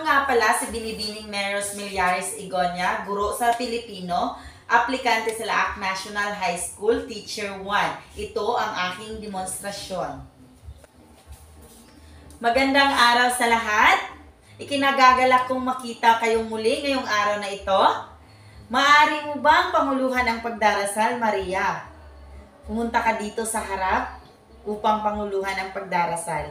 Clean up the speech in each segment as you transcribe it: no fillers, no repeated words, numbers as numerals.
nga pala si Binibining Meros Millares Igonia, guro sa Pilipino, aplikante sa Laak National High School, Teacher 1. Ito ang aking demonstrasyon. Magandang araw sa lahat. Ikinagagalak kong makita kayong muli ngayong araw na ito. Maaari mo bang panguluhan ang pagdarasal, Maria? Pumunta ka dito sa harap upang panguluhan ang pagdarasal.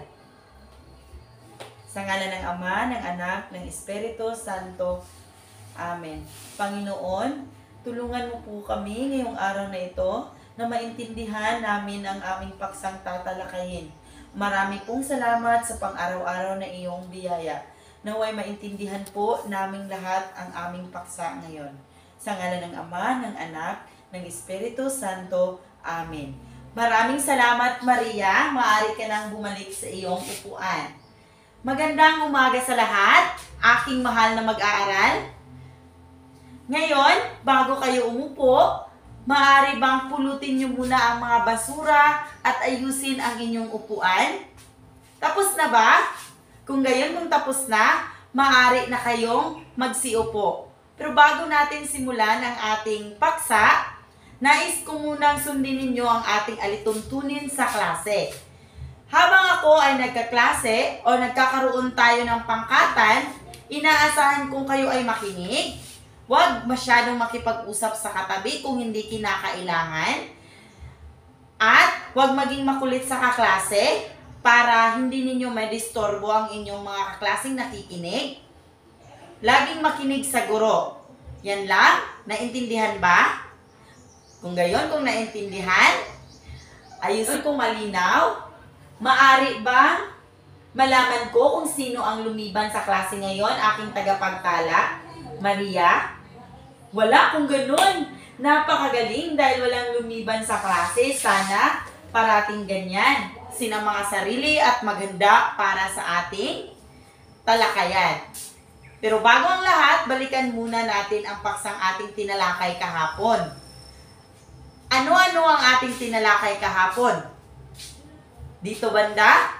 Sa ngalan ng Ama, ng Anak, ng Espiritu Santo. Amen. Panginoon, tulungan mo po kami ngayong araw na ito na maintindihan namin ang aming paksang tatalakayin. Marami pong salamat sa pang-araw-araw na iyong biyaya. Naway maintindihan po naming lahat ang aming paksa ngayon. Sa ngalan ng Ama, ng Anak, ng Espiritu Santo. Amen. Maraming salamat, Maria. Maaari ka nang bumalik sa iyong upuan. Magandang umaga sa lahat, aking mahal na mag-aaral. Ngayon, bago kayo umupo, maaari bang pulutin niyo muna ang mga basura at ayusin ang inyong upuan? Tapos na ba? Kung gayon, kung tapos na, maaari na kayong magsiupo. Pero bago natin simulan ang ating paksa, nais ko munang sundin ninyo ang ating alituntunin sa klase. Habang ako ay nagkaklase o nagkakaroon tayo ng pangkatan, inaasahan kong kayo ay makinig. Huwag masyadong makipag-usap sa katabi kung hindi kinakailangan. At huwag maging makulit sa kaklase para hindi ninyo madistorbo ang inyong mga kaklaseng nakikinig. Laging makinig sa guro. Yan lang? Naintindihan ba? Kung gayon, kung naintindihan, ayusin kong malinaw. Maari ba malaman ko kung sino ang lumiban sa klase ngayon, aking tagapagtala? Maria? Wala kung ganun. Napakagaling dahil walang lumiban sa klase. Sana parating ganyan. Sinang mga sarili at maganda para sa ating talakayan. Pero bago ang lahat, balikan muna natin ang paksang ating tinalakay kahapon. Ano-ano ang ating tinalakay kahapon? Dito banda?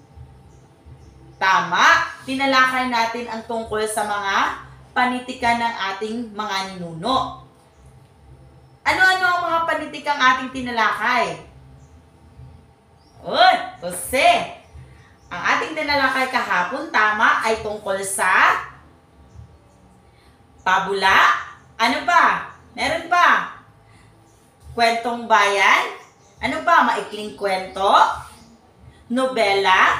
Tama. Tinalakay natin ang tungkol sa mga panitikan ng ating mga ninuno. Ano-ano ang mga panitikang ating tinalakay? Jose! Ang ating tinalakay kahapon, tama, ay tungkol sa pabula. Ano pa? Meron pa? Kwentong bayan? Ano pa? Maikling kwento? Nobela?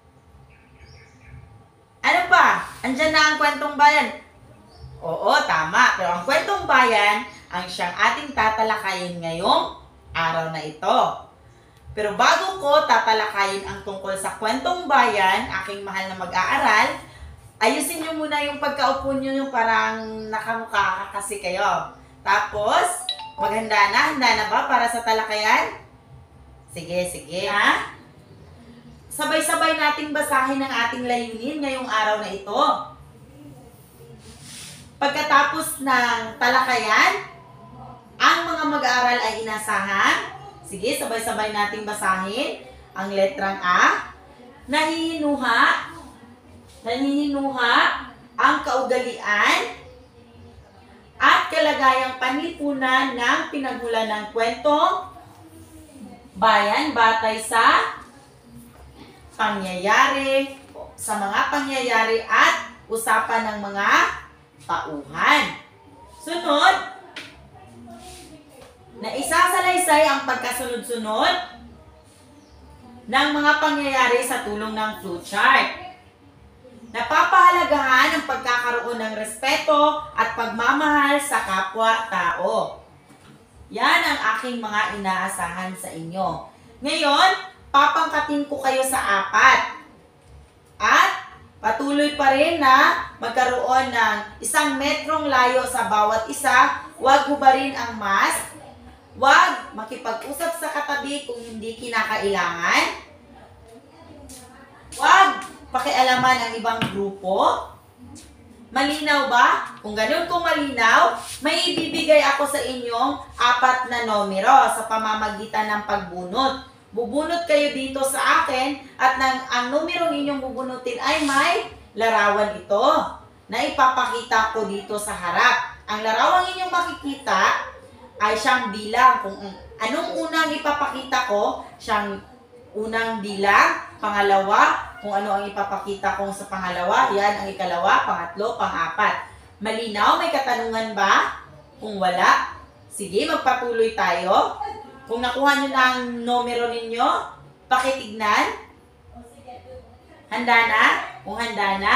Ano pa? Andyan na ang kwentong bayan. Oo, tama. Pero ang kwentong bayan ang siyang ating tatalakayin ngayong araw na ito. Pero bago ko tatalakayin ang tungkol sa kwentong bayan, aking mahal na mag-aaral, ayusin nyo muna yung pagkaupo nyo yung parang nakamukha kasi kayo. Tapos, maghanda na. Handa na ba para sa talakayan? Sige, sige. Ha? Sabay-sabay nating basahin ang ating layunin ngayong araw na ito. Pagkatapos ng talakayan, ang mga mag-aaral ay inasahan. Sige, sabay-sabay nating basahin ang letrang A. Nahihinuha ang kaugalian at kalagayang panlipunan ng pinagmulan ng kwentong bayan batay sa pangyayari, sa mga pangyayari at usapan ng mga tauhan. Sunod, na isasalaysay ang pagkasunod-sunod ng mga pangyayari sa tulong ng flowchart. Napapahalagahan ang pagkakaroon ng respeto at pagmamahal sa kapwa-tao. Yan ang aking mga inaasahan sa inyo. Ngayon, papangkatin ko kayo sa 4. At patuloy pa rin na magkaroon ng 1 metrong layo sa bawat isa. Huwag hubarin ang mask. Huwag makipag-usap sa katabi kung hindi kinakailangan. Huwag pakialaman ang ibang grupo. Malinaw ba? Kung ganun kung malinaw, may ibibigay ako sa inyong 4 na numero sa pamamagitan ng pagbunot. Bubunot kayo dito sa akin at ang numerong inyong bubunutin ay may larawan ito na ipapakita ko dito sa harap. Ang larawang inyong makikita ay siyang bilang. Kung anong unang ipapakita ko, siyang unang bilang. Pangalawa, kung ano ang ipapakita kong sa pangalawa, yan ang ikalawa, pangatlo, pang-apat. Malinaw? May katanungan ba? Kung wala, sige, magpatuloy tayo. Kung nakuha nyo na ang numero ninyo, pakitignan. Handa na? Kung handa na,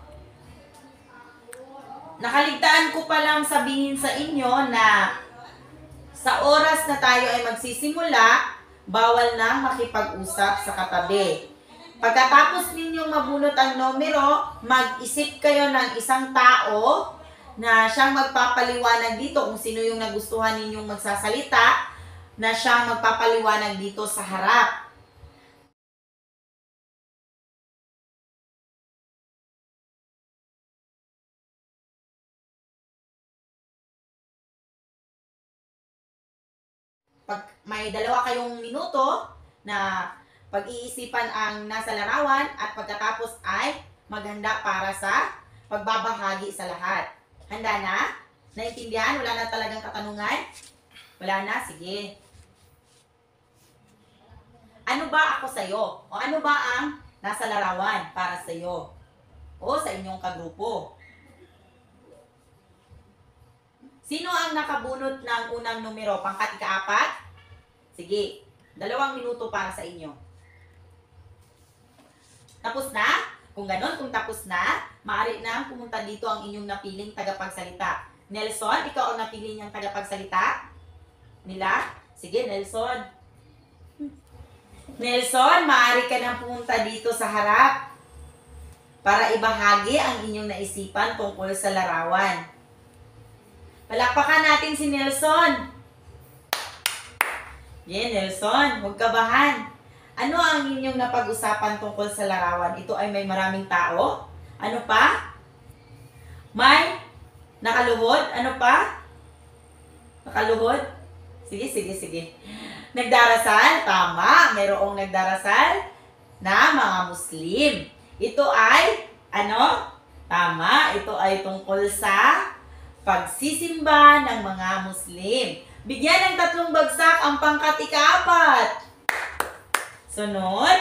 nakaligtaan ko palang sabihin sa inyo na sa oras na tayo ay magsisimula, bawal nang makipag-usap sa katabi. Pagkatapos ninyong mabunot ang numero, mag-isip kayo ng isang tao na siyang magpapaliwanag dito kung sino yung nagustuhan ninyong magsasalita, na siyang magpapaliwanag dito sa harap. Pag may dalawa kayong minuto na pag-iisipan ang nasa larawan at pagkatapos ay maghanda para sa pagbabahagi sa lahat. Handa na? Naintindihan? Wala na talagang katanungan? Wala na? Sige. Ano ba ako sa'yo? O ano ba ang nasa larawan para sa'yo? O sa inyong kagrupo? Sino ang nakabunot ng unang numero? Pangkat ika-4? Sige, 2 minuto para sa inyo. Tapos na? Kung ganon, kung tapos na, maaari na pumunta dito ang inyong napiling tagapagsalita. Nelson, ikaw ang napili niyang tagapagsalita? Nila? Sige, Nelson. Nelson, maaari ka nang pumunta dito sa harap para ibahagi ang inyong naisipan tungkol sa larawan. Palakpakan natin si Nelson. Yeah, Nelson, huwag kabahan. Ano ang inyong napag-usapan tungkol sa larawan? Ito ay may maraming tao? Ano pa? May nakaluhod? Ano pa? Nakaluhod? Sige, sige, sige. Nagdarasal? Tama. Mayroong nagdarasal na mga Muslim. Ito ay, ano? Tama. Ito ay tungkol sa pagsisimba ng mga Muslim. Bigyan ng 3 bagsak ang pangkat ika-4. Sunod.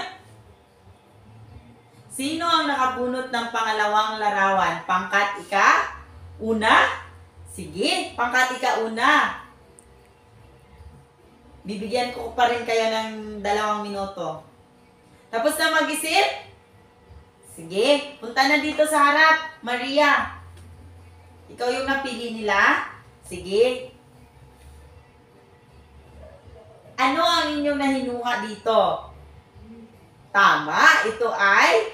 Sino ang nakabunot ng pangalawang larawan? Pangkat ika-una? Sige, pangkat ika-una. Bibigyan ko pa rin kayo ng 2 minuto. Tapos na mag-isip? Sige, punta na dito sa harap. Maria, ikaw yung napili nila? Sige. Ano ang inyong nahinuha dito? Tama, ito ay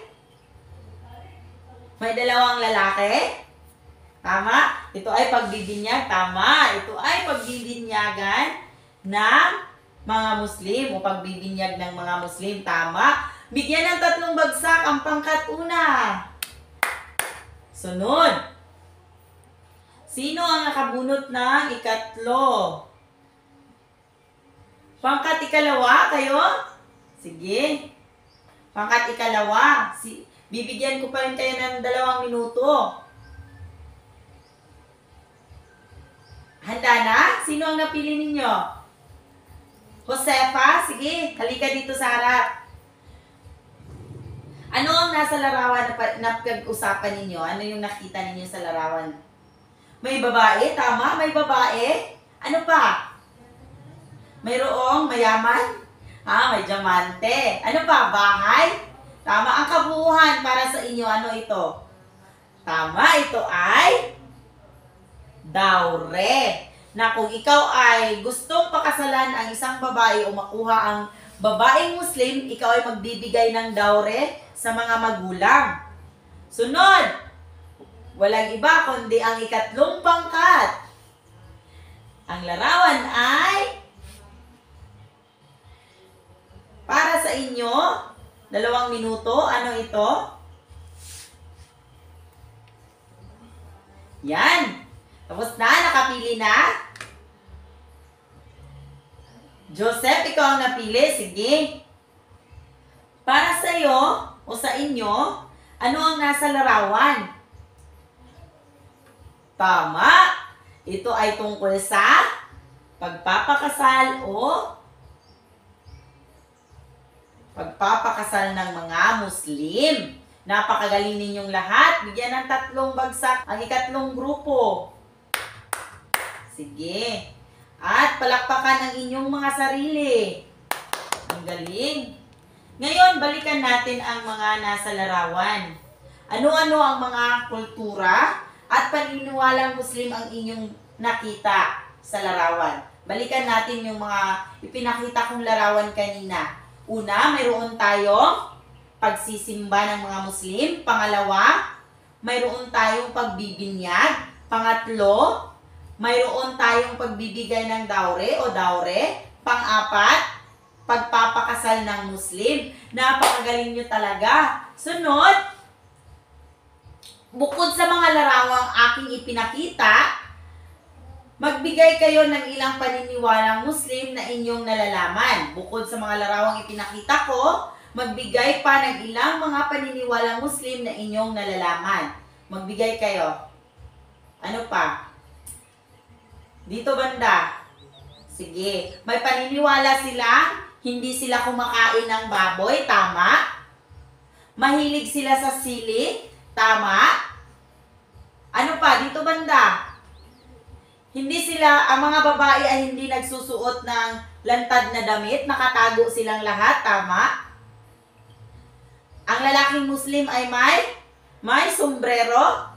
may 2 lalaki. Tama, ito ay pagbibinyag. Tama, ito ay pagbibinyagan ng mga Muslim o pagbibinyag ng mga Muslim. Tama. Bigyan ng 3 bagsak ang pangkat una. Sunod. Sino ang nakabunot ng ikatlo? Pangkat ikalawa kayo? Sige. Pangkat ikalawa. Bibigyan ko pa rin kayo ng 2 minuto. Handa na? Sino ang napili ninyo? Josefa? Sige, halika dito sa harap. Ano ang nasa larawan na pag-usapan ninyo? Ano yung nakita ninyo sa larawan? May babae? Tama, may babae. Ano pa? Mayroong mayaman? May diamante. Ano pa? Bahay? Tama, ang kabuuhan para sa inyo. Ano ito? Tama, ito ay dowry. Na kung ikaw ay gustong pakasalan ang isang babae o makuha ang babaeng Muslim, ikaw ay magbibigay ng dowry sa mga magulang. Sunod, walang iba kundi ang ikatlong pangkat. Ang larawan ay para sa inyo, 2 minuto. Ano ito? Yan. Tapos na, nakapili na. Joseph, ikaw ang napili. Sige. Para sa iyo o sa inyo, Ano ang nasa larawan? Tama! Ito ay tungkol sa pagpapakasal o pagpapakasal ng mga Muslim. Napakagaling ninyong lahat. Bigyan ng 3 bagsak ang ikatlong grupo. Sige. At palakpakan ang inyong mga sarili. Ang galing. Ngayon, balikan natin ang mga nasa larawan. Ano-ano ang mga kultura at paniniwalang Muslim ang inyong nakita sa larawan? Balikan natin yung mga ipinakita kong larawan kanina. Una, mayroon tayong pagsisimba ng mga Muslim. Pangalawa, mayroon tayong pagbibinyag. Pangatlo, mayroon tayong pagbibigay ng dowry o dowry. Pang-apat, pagpapakasal ng Muslim. Napakagaling nyo talaga. Sunod, bukod sa mga larawang aking ipinakita, magbigay kayo ng ilang paniniwalang Muslim na inyong nalalaman. Bukod sa mga larawang ipinakita ko, magbigay pa ng ilang mga paniniwalang Muslim na inyong nalalaman. Magbigay kayo. Ano pa? Dito banda. Sige. May paniniwala sila, hindi sila kumakain ng baboy. Tama. Mahilig sila sa sili. Tama. Ano pa? Dito banda. Hindi sila, ang mga babae ay hindi nagsusuot ng lantad na damit. Nakatago silang lahat. Tama. Ang lalaking Muslim ay may sombrero.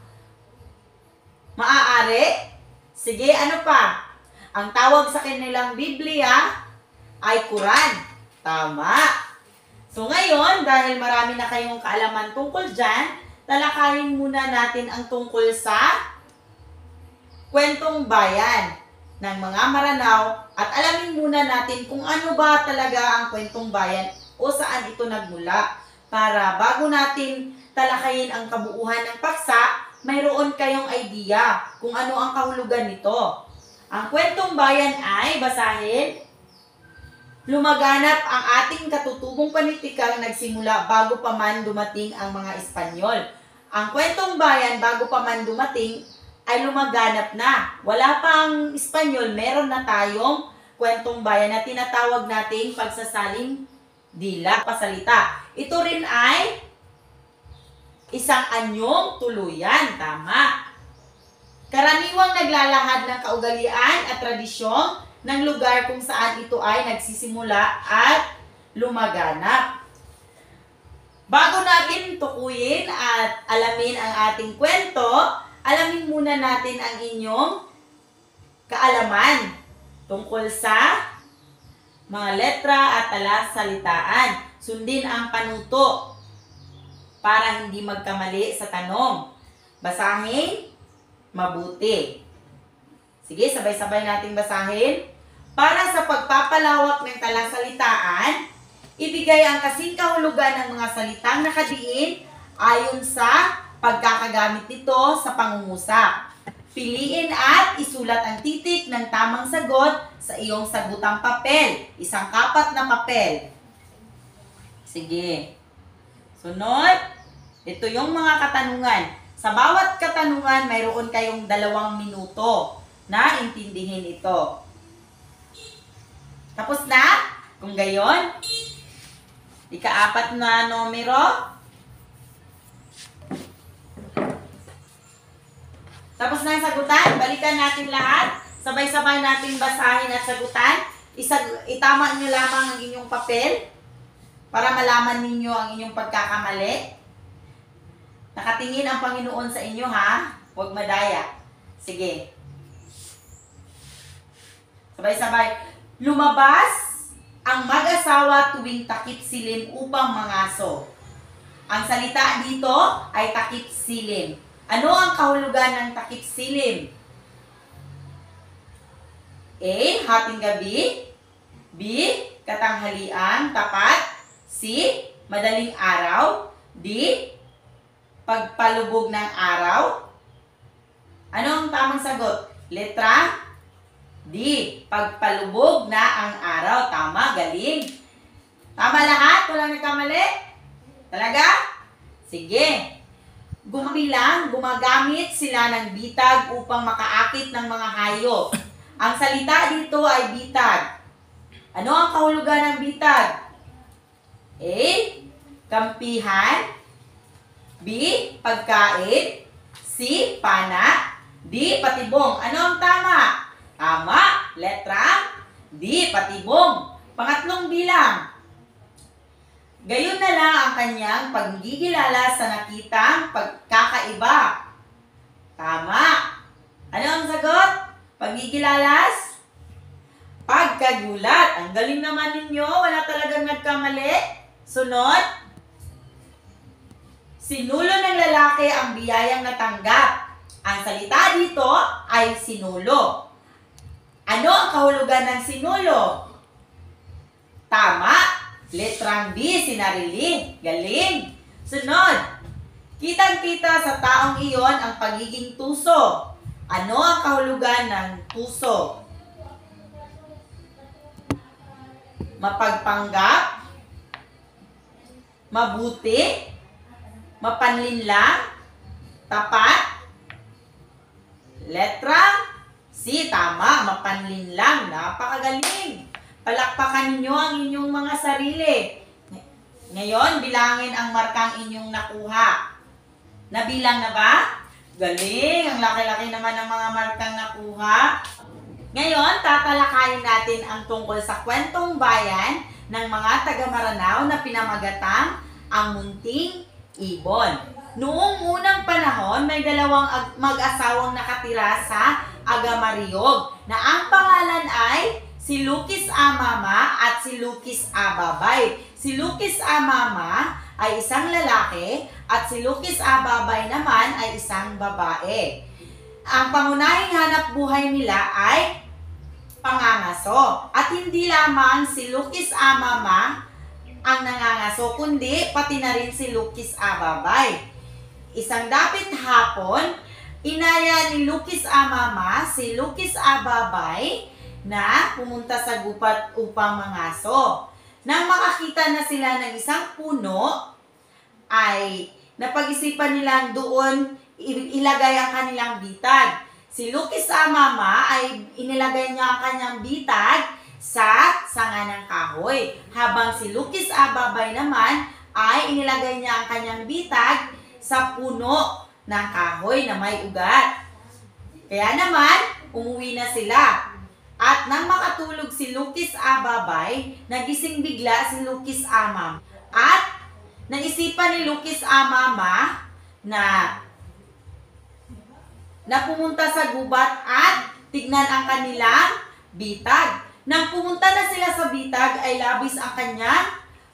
Maaari. Sige, ano pa? Ang tawag sa kanilang Biblia ay Quran. Tama. So ngayon, dahil marami na kayong kaalaman tungkol dyan, talakayin muna natin ang tungkol sa kwentong bayan ng mga Maranao at alamin muna natin kung ano ba talaga ang kwentong bayan o saan ito nagmula. Para bago natin talakayin ang kabuuan ng paksa, mayroon kayong idea kung ano ang kahulugan nito. Ang kwentong bayan ay, basahin, lumaganap ang ating katutubong panitikang nagsimula bago pa man dumating ang mga Espanyol. Ang kwentong bayan bago pa man dumating ay lumaganap na. Wala pang Espanyol, meron na tayong kwentong bayan na tinatawag nating pagsasaling dila, pasalita. Ito rin ay isang anyong tuluyan. Tama. Karaniwang naglalahad ng kaugalian at tradisyon ng lugar kung saan ito ay nagsisimula at lumaganap. Bago natin tukuyin at alamin ang ating kwento, alamin muna natin ang inyong kaalaman tungkol sa mga letra at talasalitaan. Sundin ang panuto para hindi magkamali sa tanong. Basahin mabuti. Sige, sabay-sabay nating basahin. Para sa pagpapalawak ng talasalitaan, ibigay ang kasing kahulugan ng mga salitang nakadiin ayon sa pagkakagamit nito sa pangungusap. Piliin at isulat ang titik ng tamang sagot sa iyong sagutang papel. Isang kapat na papel. Sige. Sunod, ito yung mga katanungan. Sa bawat katanungan, mayroon kayong 2 minuto na intindihin ito. Tapos na? Kung gayon, ika-4 na numero. Tapos na ang sagutan. Balikan natin lahat. Sabay-sabay natin basahin at sagutan. Itama nyo lamang ang inyong papel para malaman ninyo ang inyong pagkakamali. Nakatingin ang Panginoon sa inyo, ha? Huwag madaya. Sige. Sabay-sabay. Lumabas ang mag-asawa tuwing takip silim upang mangaso. Ang salita dito ay takip silim. Ano ang kahulugan ng takip silim? A. Hating gabi. B. Katanghalian, tapat. C. Madaling araw. D. Pagpalubog ng araw. Ano ang tamang sagot? Letra D. Pagpalubog na ang araw. Tama, galing. Tama lahat? Walang nagkamali? Talaga? Sige. gumagamit sila ng bitag upang makaakit ng mga hayop. Ang salita dito ay bitag. Ano ang kahulugan ng bitag? A. Kampihan. B. Pagkain. C. Pana. D. Patibong. Ano ang tama? Tama. Letra D. Patibong. Pangatlong bilang. Gayon na lang ang kanyang pagigilala sa nakitang pagkakaiba. Tama. Ano ang sagot? Pagigilalas? Pagkagulat. Ang galing naman ninyo. Wala talagang nagkamali. Sunod. Sinulo ng lalaki ang biyayang natanggap. Ang salita dito ay sinulo. Ano ang kahulugan ng sinulo? Tama. Letrang B, sinarili. Galing. Sunod. Kitang-kita sa taong iyon ang pagiging tuso. Ano ang kahulugan ng tuso? Mapagpanggap, mabuti, mapanlinlang, tapat. Letra C, tama, mapanlinlang. Napakagaling. Palakpakan ninyo ang inyong mga sarili. Ngayon, bilangin ang markang inyong nakuha. Nabilang na ba? Galing! Ang laki-laki naman ng mga markang nakuha. Ngayon, tatalakayin natin ang tungkol sa kwentong bayan ng mga taga-Maranao na pinamagatang ang Munting Ibon. Noong unang panahon, may dalawang mag-asawang nakatira sa Agamariog na ang pangalan ay si Lukis Amama at si Lukis Ababay. Si Lukis Amama ay isang lalaki at si Lukis Ababay naman ay isang babae. Ang pangunahing hanap buhay nila ay pangangaso. At hindi lamang si Lukis Amama ang nangangaso, kundi pati na rin si Lukis Ababay. Isang dapit hapon, inaya ni Lukis Amama si Lukis Ababay na pumunta sa gubat upang mangaso. Nang makakita na sila ng isang puno, ay napag-isipan nilang doon ilagay ang kanilang bitag. Si Lukis Amama ay inilagay niya ang kanyang bitag sa sanga ng kahoy. Habang si Lukis Ababay naman ay inilagay niya ang kanyang bitag sa puno ng kahoy na may ugat. Kaya naman, umuwi na sila. At nang makatulog si Lukis Ababay, nagising bigla si Lukis Amama. At naisipan ni Lukis Amama na pumunta sa gubat at tignan ang kanilang bitag. Nang pumunta na sila sa bitag ay labis ang kanyang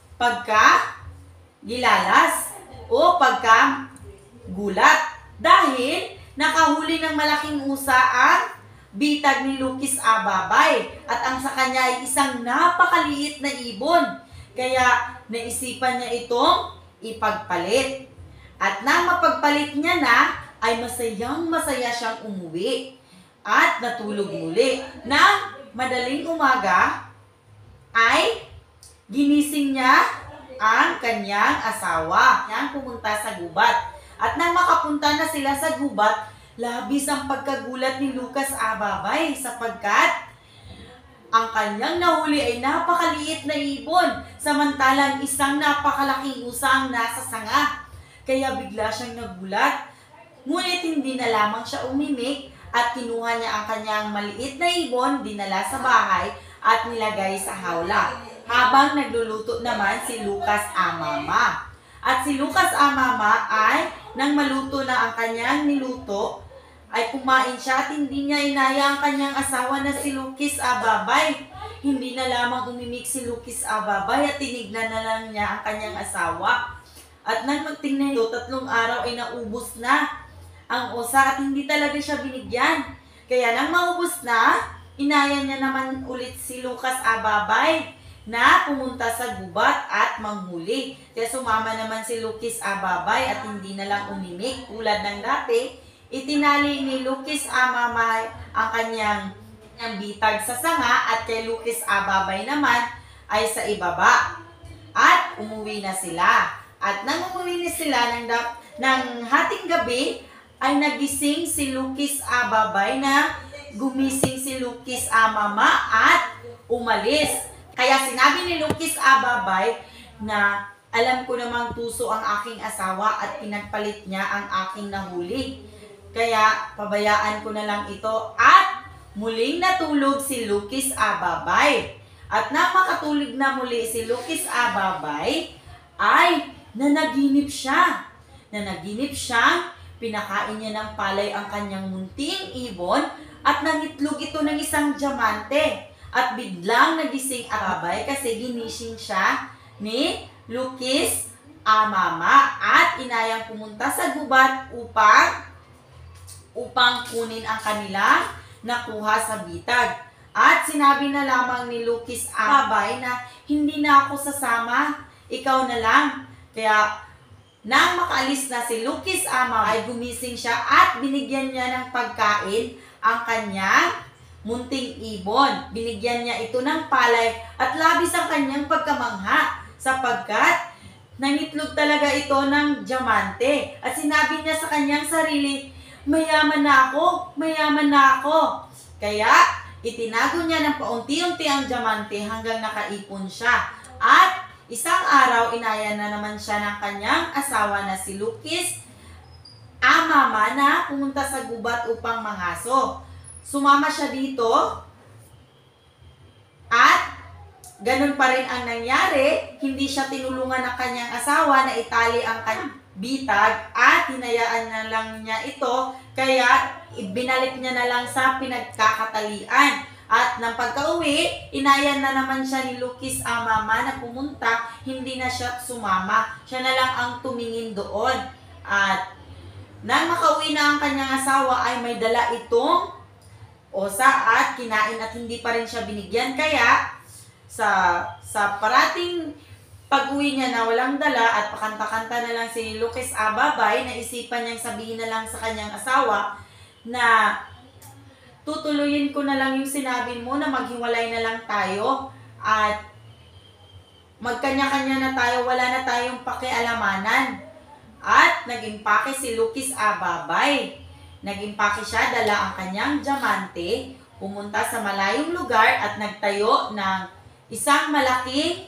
pagkagilalas o pagkagulat dahil nakahuli ng malaking usa ang bitag ni Lukis Ababay at ang sa kanya ay isang napakaliit na ibon. Kaya naisipan niya itong ipagpalit. At nang mapagpalit niya na, ay masayang-masaya siyang umuwi at natulog muli. Nang madaling umaga, ay ginising niya ang kanyang asawa. Yan, pumunta sa gubat. At nang makapunta na sila sa gubat, labis ang pagkagulat ni Lukis Ababay sapagkat ang kanyang nahuli ay napakaliit na ibon, samantalang isang napakalaking usang nasa sanga. Kaya bigla siyang nagulat. Ngunit hindi na lamang siya umimik at kinuha niya ang kanyang maliit na ibon, dinala sa bahay at nilagay sa hawla. Habang nagluluto naman si Lukis Amama. At si Lukis Amama ay nang maluto na ang kanyang niluto, ay kumain siya at hindi niya inaya ang kanyang asawa na si Lukis Ababay. Hindi na lamang umimik si Lukis Ababay at tinignan na lang niya ang kanyang asawa. At nang magtingnan ito, 3 araw ay naubos na ang usa at hindi talaga siya binigyan. Kaya nang maubos na, inaya niya naman ulit si Lukis Ababay na pumunta sa gubat at manghuli. Kaya sumama naman si Lukis Ababay at hindi na lang umimik tulad ng dati. Itinali ni Lukis Amama ang kanyang bitag sa sanga at kay Lukis Ababay naman ay sa ibaba. At umuwi na sila. At nang umuwi na sila, ng hating gabi ay nagising si Lukis Ababay na gumising si Lukis Amama at umalis. Kaya sinabi ni Lukis Ababay na alam ko namang tuso ang aking asawa at pinagpalit niya ang aking nahuli. Kaya pabayaan ko na lang ito at muling natulog si Lukis Ababay. At nang makatulog na muli si Lukis Ababay ay nanaginip siya. Nanaginip siyang pinakain niya ng palay ang kanyang munting ibon at nangitlog ito ng isang diamante. At biglang nagising Ababay kasi ginising siya ni Lukis Amama at inayang pumunta sa gubat upang kunin ang kanilang nakuha sa bitag. At sinabi na lamang ni Lukis Ababay na hindi na ako sasama, ikaw na lang. Kaya nang makaalis na si Lukis Amama ay gumising siya at binigyan niya ng pagkain ang kanyang munting ibon. Binigyan niya ito ng palay at labis ang kanyang pagkamangha sapagkat nangitlog talaga ito ng diamante. At sinabi niya sa kanyang sarili, mayaman na ako, mayaman na ako. Kaya itinago niya ng paunti-unti ang diamante hanggang nakaipon siya. At isang araw, inaya na naman siya ng kanyang asawa na si Lukis Amama na pumunta sa gubat upang mangaso. Sumama siya dito at ganun pa rin ang nangyari. Hindi siya tinulungan ng kanyang asawa na itali ang kanyang bitag at hinayaan na lang niya ito. Kaya ibinalik niya na lang sa pinagkakatalian. At nang pagka-uwi, inayan na naman siya ni Lukis Amama na pumunta. Hindi na siya sumama. Siya na lang ang tumingin doon. At nang makauwi na ang kanyang asawa ay may dala itong osa at kinain at hindi pa rin siya binigyan. Kaya sa parating pag-uwi niya na walang dala at pakanta-kanta na lang si Lukis Ababay, naisipan niyang sabihin na lang sa kanyang asawa na tutuloyin ko na lang yung sinabi mo na maghiwalay na lang tayo at magkanya-kanya na tayo, wala na tayong pakialamanan. At nag-impake si Lukis Ababay. Nag-impake siya, dala ang kanyang diamante, pumunta sa malayong lugar at nagtayo ng isang malaking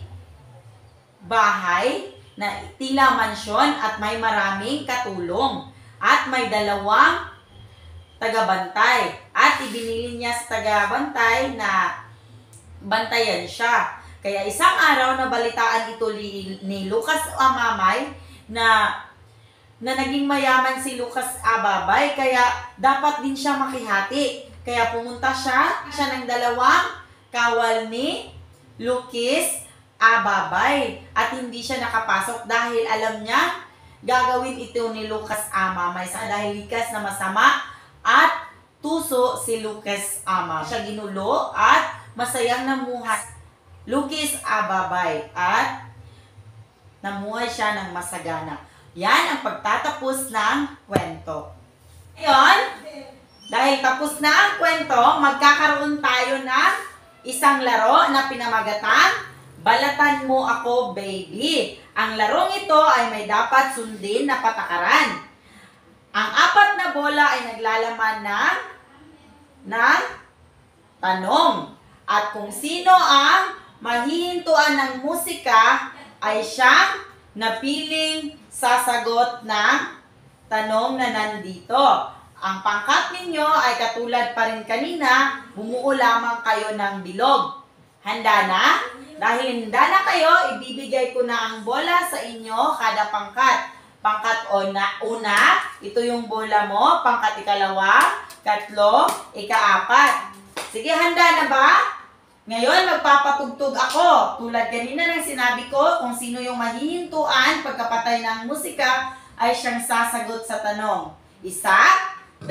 bahay na tila mansyon at may maraming katulong. At may dalawang tagabantay. At ibinili niya sa tagabantay na bantayan siya. Kaya isang araw nabalitaan ito ni Lukis Amamay na naging mayaman si Lukis Ababay, kaya dapat din siya makihati. Kaya pumunta siya ng dalawang kawal ni Lukis Ababay at hindi siya nakapasok dahil alam niya gagawin ito ni Lukis Amamay dahil likas na masama at tuso si Lukis Amamay. Siya ginulo at masayang namuhay Lukis Ababay at namuhay siya ng masagana. Yan ang pagtatapos ng kwento. Ngayon, dahil tapos na ang kwento, magkakaroon tayo ng isang laro na pinamagatang Balatan Mo Ako, Baby. Ang larong ito ay may dapat sundin na patakaran. Ang apat na bola ay naglalaman ng tanong. At kung sino ang mahihintuan ng musika ay siyang napiling sasagot ng tanong na nandito. Ang pangkat ninyo ay katulad pa rin kanina, bumuo lamang kayo ng bilog. Handa na? Dahil handa na kayo, ibibigay ko na ang bola sa inyo kada pangkat. Pangkat una, ito yung bola mo. Pangkat ikalawa, katlo, ikaapat. Sige, handa na ba? Ngayon, magpapatugtog ako. Tulad kanina ng sinabi ko, kung sino yung mahihintuan pagkapatay ng musika, ay siyang sasagot sa tanong. 1, 2, 3.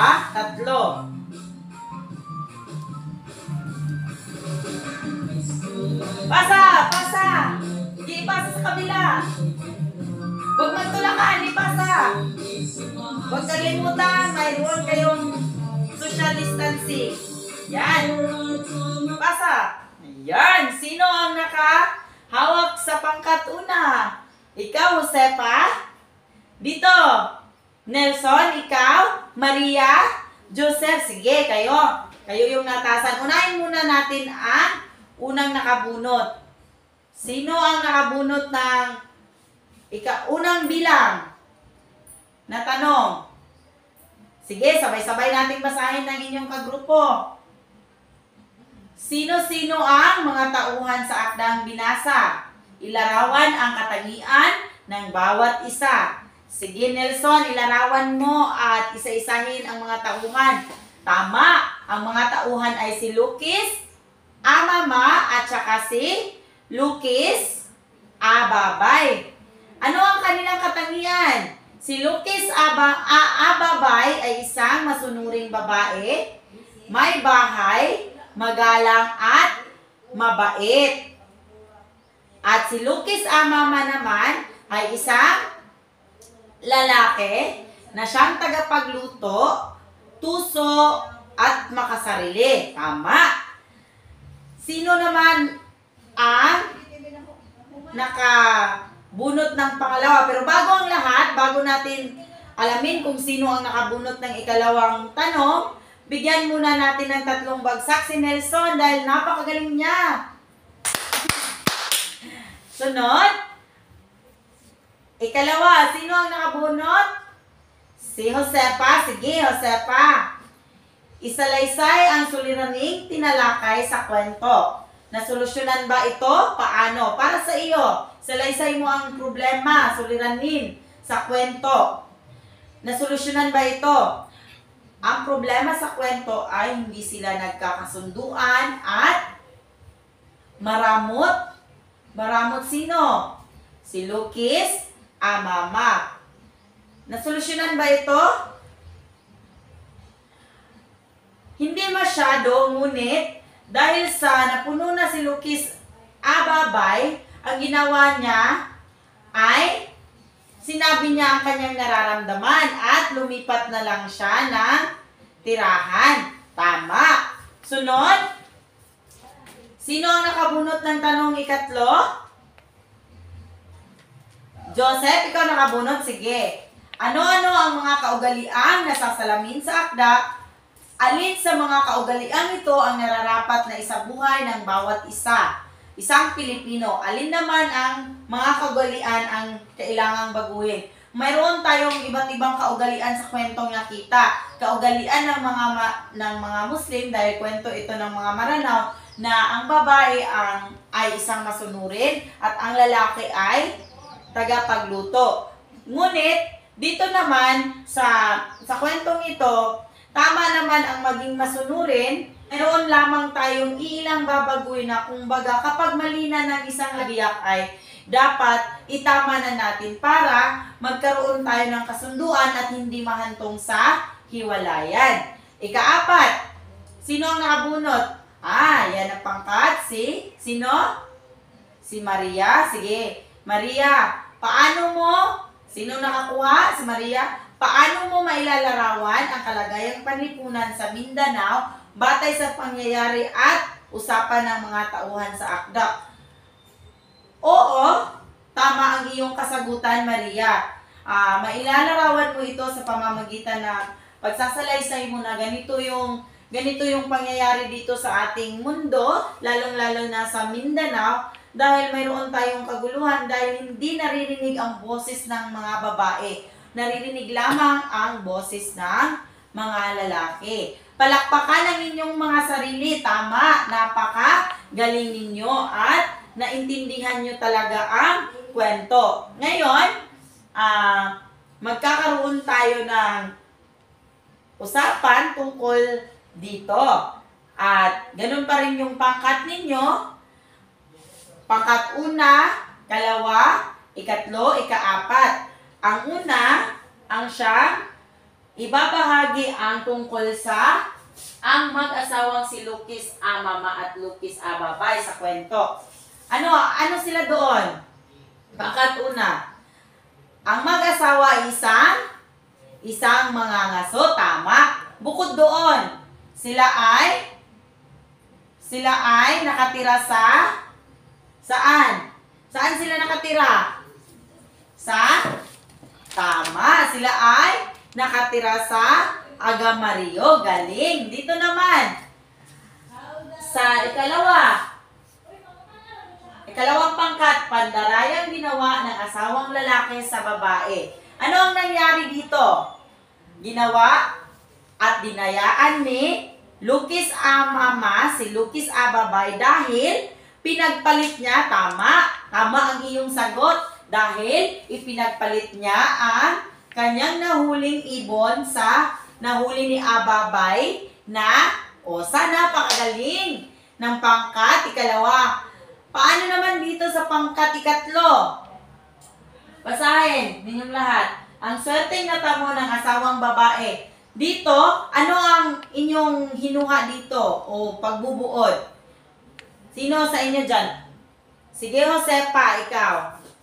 Pasa! Sige, pasa sa kabila. Huwag magtulakan, ipasa. Huwag kalimutan, mayroon kayong social distancing. Yan. Pasa. Ayan. Sino ang nakahawak sa pangkat una? Ikaw, Josepa? Dito, Nelson, ikaw, Maria, Joseph, sige, kayo. Kayo yung natasan. Unahin muna natin ang unang nakabunot. Sino ang nakabunot ng unang bilang na tanong? Sige, sabay-sabay nating basahin ng inyong kagrupo. Sino-sino ang mga tauhan sa akdang binasa? Ilarawan ang katangian ng bawat isa. Sige, Nelson, ilarawan mo at isa-isahin ang mga tauhan. Tama, ang mga tauhan ay si Lukis, Amama, at saka si Lukis, Ababay. Ano ang kanilang katangian? Si Lukis, Ababay ay isang masunuring babae, may bahay, magalang at mabait. At si Lukis, Amama naman ay isang lalaki na siyang tagapagluto, tuso, at makasarili. Tama. Sino naman ang nakabunot ng pangalawa? Pero bago ang lahat, bago natin alamin kung sino ang nakabunot ng ikalawang tanong, bigyan muna natin ng 3 bagsak si Nelson dahil napakagaling niya. Sunod. Ikalawa, sino ang nakabunot? Si Josepa. Sige, Josepa. Isalaysay ang suliraning tinalakay sa kwento. Nasolusyonan ba ito? Paano? Para sa iyo, salaysay mo ang problema, suliranin sa kwento. Nasolusyonan ba ito? Ang problema sa kwento ay hindi sila nagkakasunduan at maramot. Maramot sino? Si Lukis, Amama. Nasolusyonan ba ito? Hindi masyado, ngunit dahil sa napuno na si Lukis, Ababay, ang ginawa niya ay sinabi niya ang kanyang nararamdaman at lumipat na lang siya ng tirahan. Tama. Sunod. Sino ang nakabunot ng tanong ikatlo? Joseph, ikaw nakabunot? Sige. Ano-ano ang mga kaugaliang nasasalamin sa akda? Alin sa mga kaugaliang ito ang nararapat na isabuhay ng bawat isa? Isang Pilipino. Alin naman ang mga kaugalian ang kailangang baguhin? Mayroon tayong iba't ibang kaugalian sa kwentong nakita. Kaugalian ng mga Muslim dahil kwento ito ng mga Maranao na ang babae ay isang masunurin at ang lalaki ay tagapagluto. Ngunit, dito naman sa kwentong ito, tama naman ang maging masunurin. Mayroon lamang tayong ilang babaguhin na kumbaga kapag mali na ng isang lagiyak ay dapat itama na natin para magkaroon tayo ng kasunduan at hindi mahantong sa hiwalayan. Ika-4, sino ang nakabunot? Yan ang pangkat. Sino? Si Maria. Sige, Maria, paano mo? Sino nakakuha? Si Maria. Paano mo mailalarawan ang kalagayang panlipunan sa Mindanao batay sa pangyayari at usapan ng mga tauhan sa akda? Oo, tama ang iyong kasagutan, Maria. Mailalarawan mo ito sa pamamagitan ng pagsasalaysay mo na ganito yung pangyayari dito sa ating mundo, lalong-lalo na sa Mindanao, dahil mayroon tayong kaguluhan dahil hindi naririnig ang boses ng mga babae. Naririnig lamang ang boses ng mga lalaki. Palakpakan ang inyong mga sarili. Tama, napaka-galing ninyo at naintindihan nyo talaga ang kwento. Ngayon, magkakaroon tayo ng usapan tungkol dito. At ganun pa rin yung pangkat ninyo. Pangkat una, kalawa, ikatlo, ika-4. Ang una, ang siyang ibabahagi ang tungkol sa ang mag-asawang si Lukis Amama at Lukis Ababay sa kwento. Ano sila doon? Pangkat una, ang mag-asawa ay isang mangangaso. Tama. Bukod doon, sila ay nakatira saan? Saan sila nakatira? Tama, sila ay nakatira sa Agamario. Galing. Dito naman, sa ikalawang pangkat, pandarayang ginawa ng asawang lalaki sa babae. Ano ang nangyari dito? Ginawa at dinayaan ni Lukis Amama, si Lukis Ababay, dahil pinagpalit niya, tama ang iyong sagot, dahil ipinagpalit niya ang kanyang nahuling ibon sa nahuli ni Ababay na osa. Napakagaling ng pangkat ikalawa. Paano naman dito sa pangkat ikatlo? Basahin ninyong lahat. Ang swerteng natamo ng asawang babae. Dito, ano ang inyong hinuha dito o pagbubuod? Sino sa inyo dyan? Sige, Josepa, ikaw.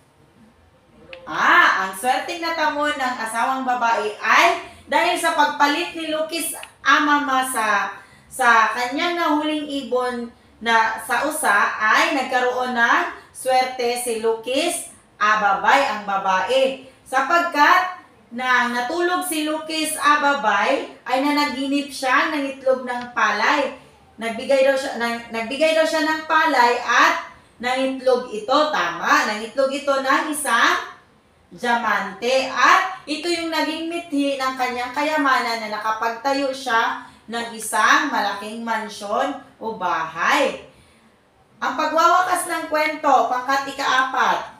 Ang swerteng natamo ng asawang babae ay dahil sa pagpalit ni Lukis Amama sa kanyang nahuling ibon na sa usa, ay nagkaroon ng swerte si Lukis Ababay, ang babae. Sapagkat nang natulog si Lukis Ababay, ay nanaginip siya ng itlog ng palay. Nagbigay daw siya ng palay at ng itlog ito, tama, ng itlog ito ng isang diamante. At ito yung naging mithi ng kanyang kayamanan na nakapagtayo siya ng isang malaking mansyon o bahay. Ang pagwawakas ng kwento, pangkat ika-4.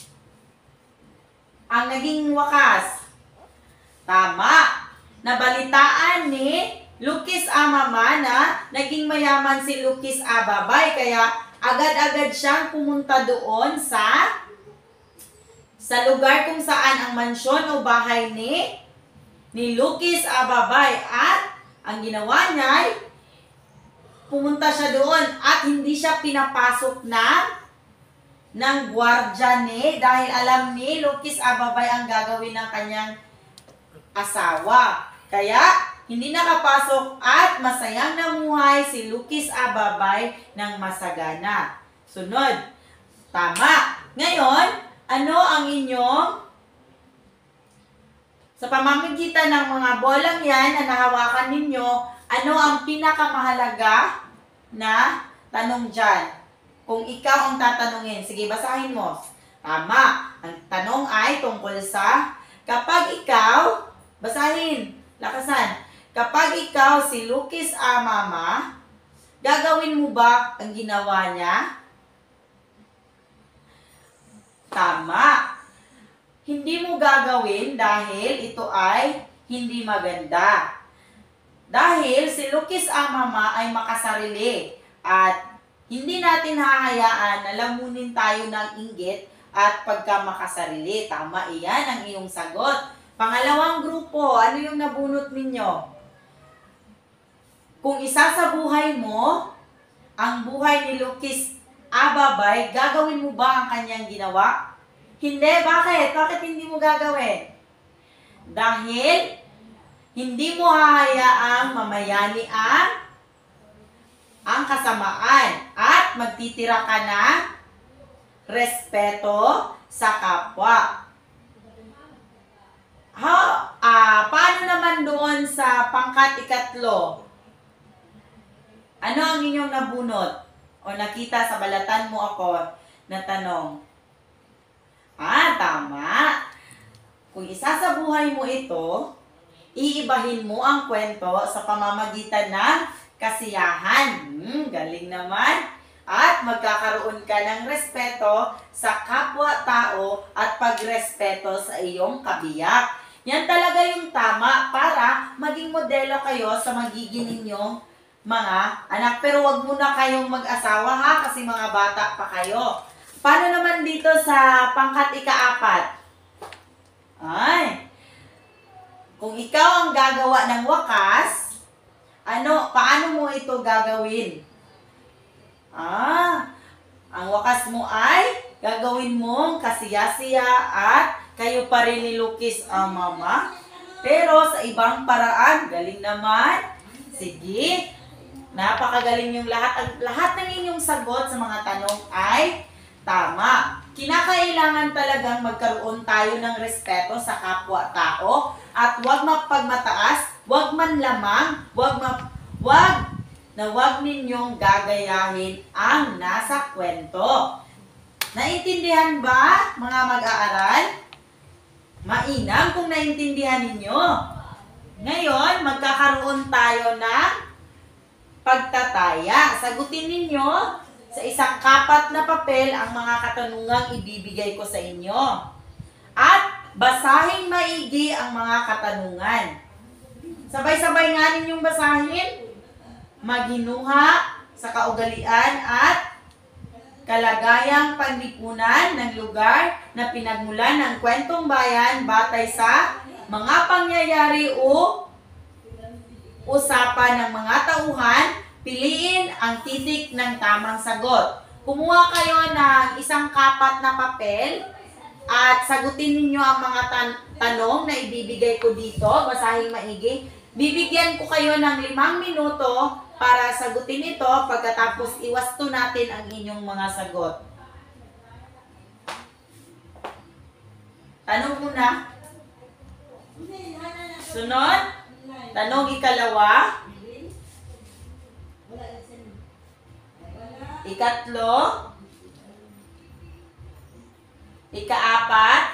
Ang naging wakas. Tama. Nabalitaan ni Lukis Amama na naging mayaman si Lukis Ababay, kaya agad-agad siyang pumunta doon sa lugar kung saan ang mansyon o bahay ni Lukis Ababay. At ang ginawa niya ay pumunta siya doon at hindi siya pinapasok ng gwardya dahil alam ni Lukis Ababay ang gagawin ng kanyang asawa. Kaya hindi nakapasok at masayang namuhay si Lukis Ababay ng masagana. Sunod. Tama. Ngayon, ano ang inyong sa pamamagitan ng mga bolang yan na nahawakan ninyo, ano ang pinakamahalaga na tanong dyan? Kung ikaw ang tatanungin, sige, basahin mo. Tama. Ang tanong ay tungkol sa, kapag ikaw, basahin, lakasan. Kapag ikaw si Lukis Amama, gagawin mo ba ang ginawa niya? Tama. Hindi mo gagawin dahil ito ay hindi maganda. Dahil si Lukis Amama ay makasarili at hindi natin hahayaan na lamunin tayo ng inggit at pagka makasarili. Tama, iyan ang iyong sagot. Pangalawang grupo, ano yung nabunot ninyo? Kung isa sa buhay mo, ang buhay ni Lukis Ababay, gagawin mo ba ang kanyang ginawa? Hindi. Bakit? Bakit hindi mo gagawin? Dahil hindi mo hahayaang mamayani ang kasamaan at magtitira ka ng respeto sa kapwa. Paano naman doon sa pangkat ikatlo? Ano ang inyong nabunot? O nakita sa balatan mo ako na tanong? Tama. Kung isa sa buhay mo ito, iibahin mo ang kwento sa pamamagitan ng kasiyahan. Galing naman. At magkakaroon ka ng respeto sa kapwa-tao at pagrespeto sa iyong kabiyak. Yan talaga yung tama para maging modelo kayo sa magiging ninyong mga anak. Pero wag muna kayong mag-asawa ha, kasi mga bata pa kayo. Paano naman dito sa pangkat ika-4? Kung ikaw ang gagawa ng wakas, paano mo ito gagawin? Ang wakas mo ay gagawin mong kasiya-siya at kayo pa rin ni Lukis Amama. Pero sa ibang paraan, galing naman. Sige, napakagaling yung lahat. Lahat ng inyong sagot sa mga tanong ay tama. kinakailangan talagang magkaroon tayo ng respeto sa kapwa-tao at huwag mapagmataas, huwag manlamang, huwag ninyong gagayahin ang nasa kwento. Naintindihan ba, mga mag-aaral? Mainam kung naintindihan ninyo. Ngayon, magkakaroon tayo ng pagtataya. Sagutin ninyo sa isang kapat na papel ang mga katanungang ibibigay ko sa inyo. At basahin maigi ang mga katanungan. Sabay-sabay nga ninyong basahin. Maghinuha sa kaugalian at kalagayang panlipunan ng lugar na pinagmulan ng kwentong bayan batay sa mga pangyayari o usapan ng mga tauhan. Piliin ang titik ng tamang sagot. Kumuha kayo ng isang kapat na papel at sagutin ninyo ang mga tanong na ibibigay ko dito. Basahin maigi. Bibigyan ko kayo ng 5 minuto para sagutin ito. Pagkatapos iwasto natin ang inyong mga sagot. Tanong muna. Sunod. Tanong ikalawa. Ikatlo. Ikaapat.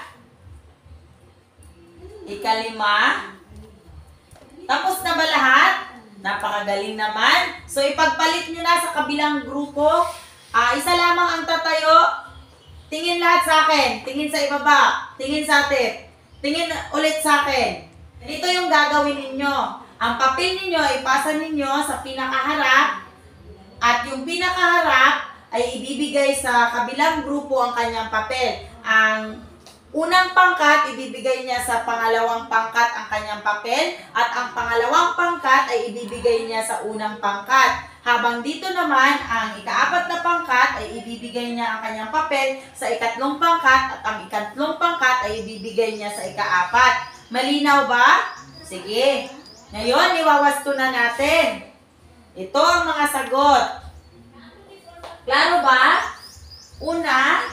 Ikalima. Tapos na ba lahat? Napakagaling naman. So, ipagpalit nyo na sa kabilang grupo. Isa lamang ang tatayo. Tingin lahat sa akin. Tingin sa ibaba. Tingin sa tip. Tingin ulit sa akin. Ito yung gagawin ninyo. Ang papel ninyo, ipasa ninyo sa pinakaharap. At yung pinakaharap ay ibibigay sa kabilang grupo ang kanyang papel. Ang unang pangkat, ibibigay niya sa pangalawang pangkat ang kanyang papel. At ang pangalawang pangkat ay ibibigay niya sa unang pangkat. Habang dito naman, ang ikaapat na pangkat ay ibibigay niya ang kanyang papel sa ikatlong pangkat. At ang ikatlong pangkat ay ibibigay niya sa ikaapat. Malinaw ba? Sige. Ngayon, iwawasto na natin. Ito ang mga sagot. Klaro ba? Una.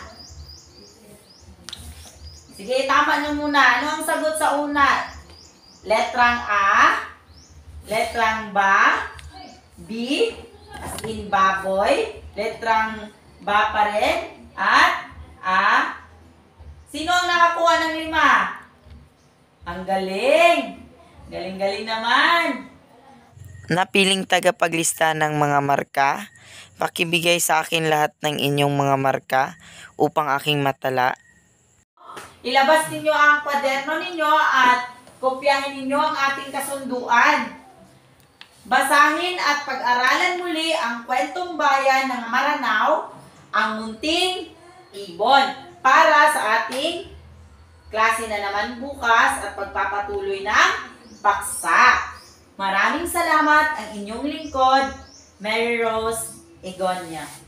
Sige, tama nyo muna. Ano ang sagot sa una? Letrang A. Letrang ba. B. As in baboy. Letrang ba pa rin. At A. Sino ang nakakuha ng 5? Ang galing. Galing-galing naman. Napiling tagapaglista ng mga marka, pakibigay sa akin lahat ng inyong mga marka upang aking matala. Ilabas ninyo ang kwaderno ninyo at kopyahin ninyo ang ating kasunduan. Basahin at pag-aralan muli ang kwentong bayan ng Maranao, ang munting ibon, para sa ating klase na naman bukas at pagpapatuloy ng paksa. Maraming salamat, ang inyong lingkod, Mary Rose Egonia.